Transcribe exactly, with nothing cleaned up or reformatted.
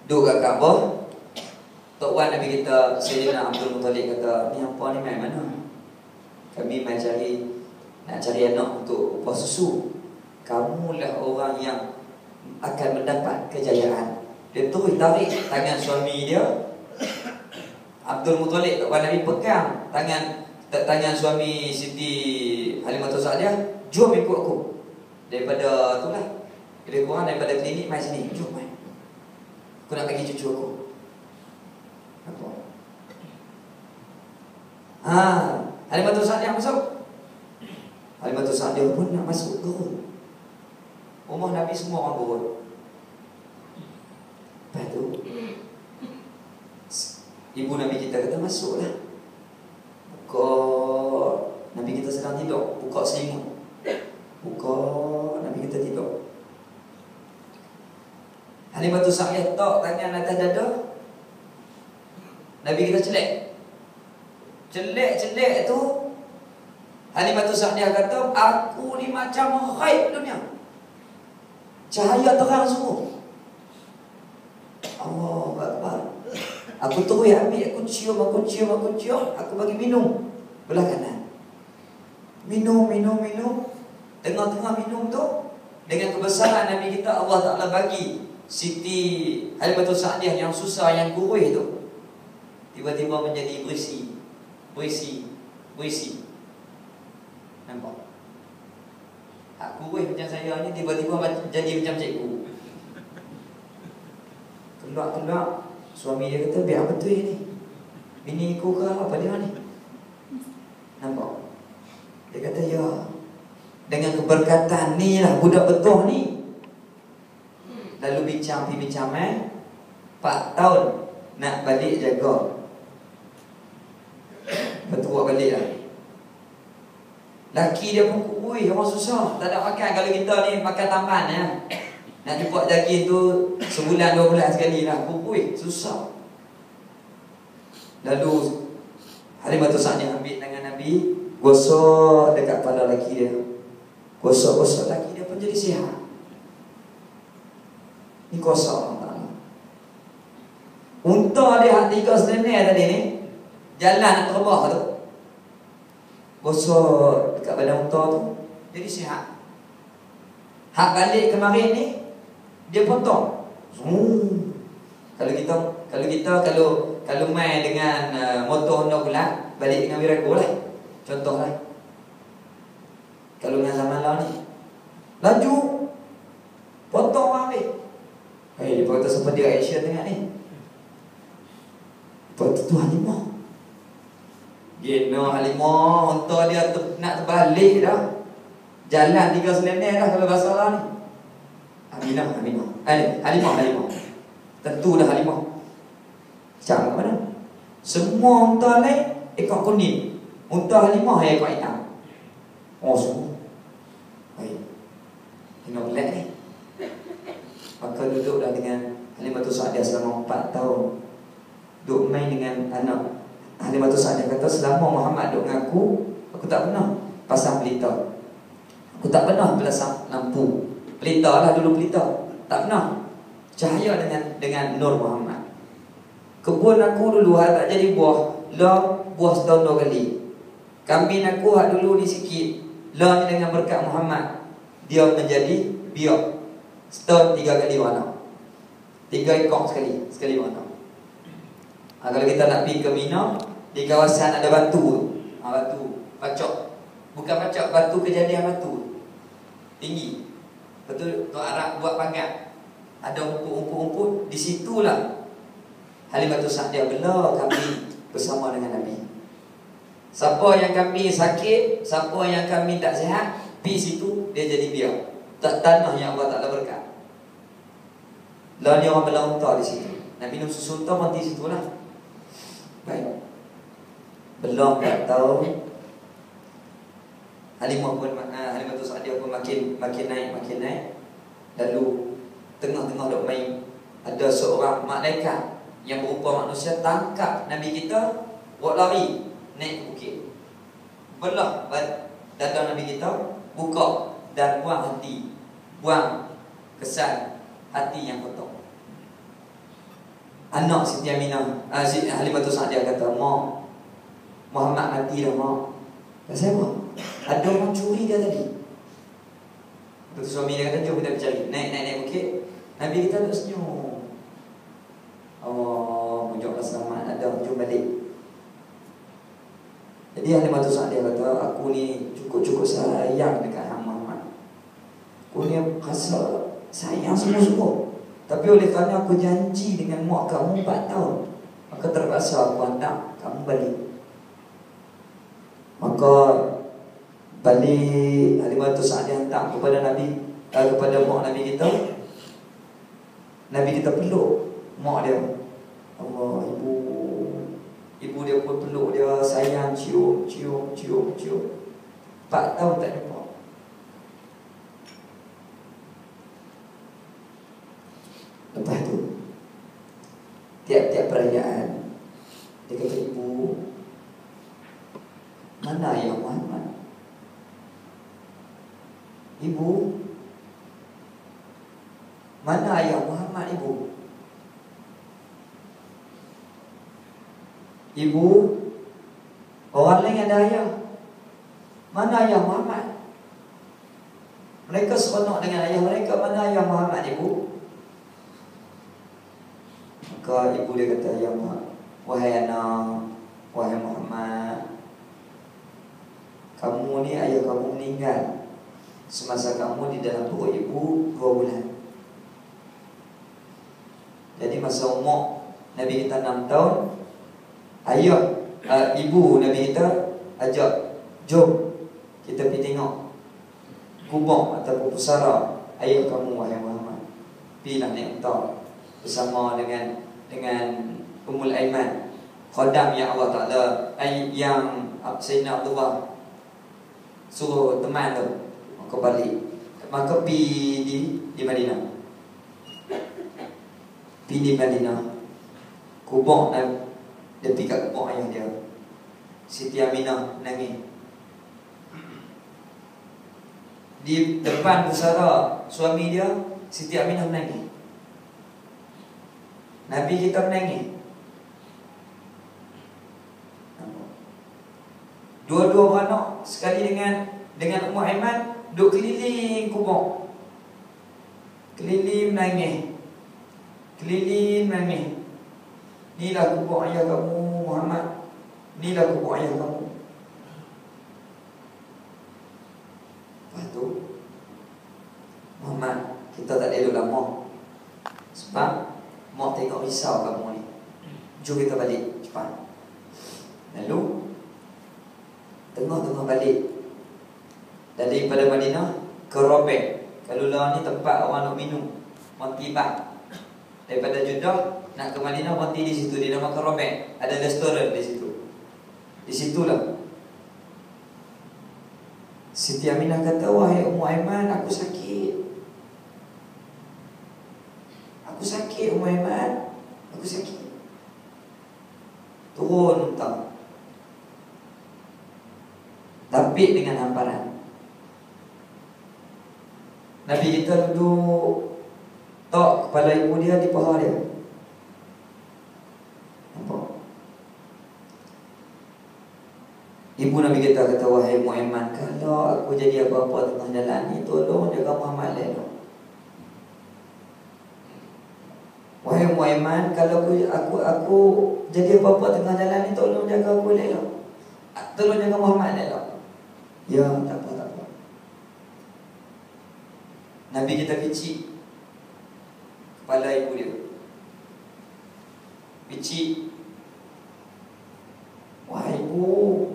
duduk kat Kaabah. Tok Wan Nabi kita Sayyidina Abdul Muttalib kata, ni apa ni main mana? Kami main cari, nak cari anak untuk upah susu. Kamulah orang yang akan mendapat kejayaan. Dia terus tarik tangan suami dia. Abdul Muttalib, Tok Wan Nabi pegang tangan tangan suami Siti Halimatus Sa'diyah. Jom ikut aku. Daripada tu lah, lebih kurang daripada klinik, mai sini. Jom mai, aku nak bagi cucu aku. Apa? Ah, Halimatus Sa'diyah masuk. Halimatus Sa'diyah pun nak masuk turun. Rumah Nabi semua orang turun. Lepas tu ibu Nabi kita kata, masuklah. Buka, Nabi kita sedang tidur, buka selimut. Buka, Nabi kita tidur. Halimatus Sa'diyah tok tangan atas dada. Nabi kita celek. Celek-celek tu Halimatus Sa'diyah kata, aku ni macam ghaib dunia. Cahaya terang semua. Allahu Akbar. Aku terus ambil, aku cium, aku cium, aku cium, aku bagi minum belah kanan. Minum, minum, minum. Tengah-tengah minum tu, dengan kebesaran Nabi kita, Allah Ta'ala bagi Siti Halimatus Sa'diyah yang susah, yang kurus tu, tiba-tiba menjadi berisi. Berisi, berisi. Nampak? Aku kurus macam saya ni, tiba-tiba jadi macam cikgu. Keluar-keluar, suami dia kata, biar betul ni, bini aku ke apa dia ni? Nampak? Dia kata, ya, dengan keberkatan ni lah budak betul ni. Lalu bincang pergi bincang eh empat tahun nak balik jaga. Betul balik lah. Laki dia pun kuih, orang susah, tak ada makan. Kalau kita ni makan taman ya, nak jumpa daging tu sebulan dua bulan sekali lah. Kuih, susah. Lalu Halimatus Sa'diyah ambil tangan Nabi, gosok dekat kepala laki dia. Gosok-gosok laki dia pun jadi sihat. Ni kosong tak? Unta dia hak tiga senenek tadi ni, jalan nak terbah tu, gosok dekat badan unta tu, jadi sihat. Hak balik kemarin ni, dia potong. Hmm. Kalau kita, kalau kita, kalau kalau main dengan uh, motor Honda pula, balik dengan Wirago lah. Contoh lah. Kalau dengan zaman lah ni, laju, potong orang ambil. Hei, dia kata seperti action tengah ni. Lepas tu tu Halimah. Gina Halimah, unta dia ter, nak terbalik dah. Jalan tiga senenek dah kalau bahasa lah ni. Aminah, Aminah. Eh, Halimah, Halimah. Tentu dah Halimah. Macam mana? Semua unta lain ekor kuning. Unta Halimah ekor hitam. Oh, semua. Hei, tengok belak ni. Maka duduklah dengan Halimatus Sa'diyah selama empat tahun. Duduk main dengan anak. Halimatus Sa'diyah kata, selama Muhammad duduk dengan aku, aku tak pernah pasang pelita. Aku tak pernah belasang lampu. Pelita lah dulu, pelita. Tak pernah. Cahaya dengan dengan Nur Muhammad. Kebun aku dulu hak tak jadi buah, lah buah setahun dua kali. Kambing aku hak dulu ni sikit, lah ni dengan berkat Muhammad, dia menjadi biak. Setahun tiga kali warna. Tiga ekor sekali, sekali warna. Ha, kalau kita nak pergi ke Mina, di kawasan ada batu. Ha, batu, pacok. Bukan pacok, batu kejadian batu. Tinggi. Betul, tu Arab buat panggat. Ada rumput-rumput, di situlah Halimatus Sa'diyah bela kami bersama dengan Nabi. Siapa yang kami sakit, siapa yang kami tak sihat, pergi situ, dia jadi biak. Tak tanah yang Allah Ta'ala berkat. Lalu ni orang bela unta di situ. Nak minum susu unta mati situ lah. Baik. Belum tak tahu, Halimah pun, Halimatus Sa'diyah pun makin makin naik, makin naik. Lalu tengah-tengah duk main, ada seorang malaikat yang berupa manusia tangkap Nabi kita, buat lari naik ke bukit, belah dada Nabi kita, buka dan buang hati, buang kesan hati yang kotor. Anak Siti Aminah, uh, si Halimatus Sa'diyah kata, "Mak, Muhammad mati dah, Mak." Kata saya, "Mak, ada orang curi dia tadi." Lepas tu suami dia kata, "Jom kita pergi naik, naik, naik bukit." Nabi kita duduk senyum. "Oh, mujurlah selamat, ada, jom balik." Jadi Halimatus Sa'diyah kata, "Aku ni cukup-cukup sayang dekat Hang Muhammad. Aku ni rasa sayang sungguh-sungguh. Tapi oleh kerana aku janji dengan mak kamu empat tahun, maka terpaksa aku hantar kamu balik." Maka balik Halimatus Sa'diyah hantar kepada Nabi, uh, kepada mak Nabi kita. Nabi kita peluk mak dia. Allah, ibu Ibu dia pun peluk dia, sayang, cium, cium, cium, cium. Empat tahun tak jumpa. Lepas tu tiap-tiap perayaan dia kata, "Ibu, mana ayah Muhammad? Ibu, mana ayah Muhammad, ibu? Ibu, orang lain ada ayah. Mana ayah Muhammad?" Mereka seronok dengan ayah mereka. "Mana ayah Muhammad, ibu?" Maka ibu dia kata, "Ya mak, wahai anak, wahai Muhammad, kamu ni ayah kamu meninggal semasa kamu di dalam perut ibu dua bulan. Jadi masa umur Nabi kita enam tahun, ayah, uh, ibu Nabi kita ajak, jom kita pergi tengok kubur ataupun pusara ayah kamu, wahai Muhammad. Pergilah naik unta bersama dengan dengan Ummul Aiman, khodam yang Allah Ta'ala, yang Sayyidina Abdullah suruh teman tu. Maka balik, maka pergi di, di Madinah. Pergi di Madinah, kubur, dia pergi kat kubur ayah dia. Siti Aminah nangis. Di depan pusara suami dia, Siti Aminah menangis. Nabi kita menangis. Dua-dua beranak sekali dengan dengan Ummu Aiman duduk keliling kubur. Keliling menangis. Keliling menangis. Inilah kubur ayah kamu, Muhammad. Inilah kubur ayah kamu. Lepas tu, Muhammad, kita tak elok lama. Sebab mak tengok risau kamu ni. Jom kita balik cepat. Lalu tengah-tengah balik daripada Madinah ke Robek. Kalau lah ni tempat orang nak minum, mati bak. Daripada Jeddah nak ke Madinah, mati di situ, di nama Robek. Ada restoran di situ. Di situlah Siti Aminah kata, "Wahai Ummu Aiman, aku sakit. Aku sakit, Ummu Aiman. Aku sakit." Turun unta, tapi dengan hamparan. Nabi kita duduk, tok kepala ibu dia di paha dia. Nampak? Ibu Nabi kita kata, "Wahai Muhammad, kalau aku jadi apa-apa tengah jalan ni, tolong jaga Muhammad elok. Wahai Muhammad, kalau aku aku aku jadi apa-apa tengah jalan ni, tolong jaga aku elok. Tolong jaga Muhammad elok." "Ya, tak apa, tak apa." Nabi kita picit kepala ibu dia. Picit. "Wahai ibu,